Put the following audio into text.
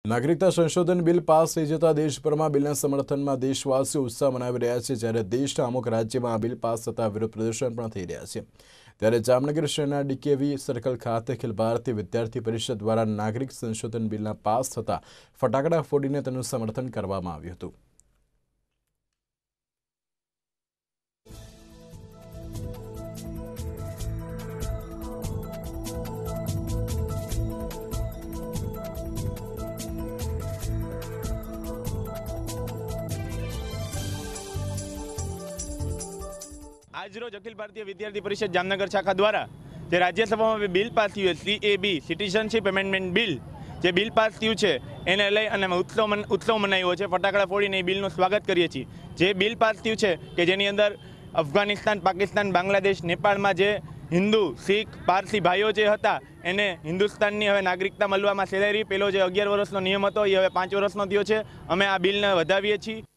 નાગરિકતા સંશોધન bill pass થઈ જતા દેશભરમાં બિલના સમર્થનમાં દેશવાસીઓ ઉત્સાહ મનાવી રહ્યા છે, જ્યારે દેશના અમુક રાજ્યમાં આ બિલ પાસ થતા વિરોધ પ્રદર્શન પણ થઈ રહ્યા છે। ત્યારે જામનગર શહેરના ડીકેવી સર્કલ ખાતે અખિલ ભારતીય વિદ્યાર્થી પરિષદ દ્વારા નાગરિક સંશોધન બિલના પાસ થતા ફટાકડા ફોડીને તેનું સમર્થન કરવામાં આવ્યું હતું। आज रोज अखिल भारतीय विद्यार्थी परिषद जामनगर शाखा द्वारा जे राज्यसभा में बिल पास थयुं CAB सिटीजनशिप एमेन्डमेंट बिल जे बिल पास थयुं छे एने लई अने उत्सव मनाव्यो छे। फटाकड़ा फोड़ीने बिलनुं स्वागत करीए छीए। जे बिल पास थयुं छे के जेनी अंदर अफगानिस्तान, पाकिस्तान, बांग्लादेश, नेपाळमां जे हिंदू, सीख, पारसी भाईओ जे हता एने हिंदुस्ताननी हवे नागरिकता मळवामां सेलाई रही। पेलो जे 11 वर्षनो नियम हतो ए हवे 5 वर्षनो थयो छे। अमे आ बिलने વધાવીએ છીએ।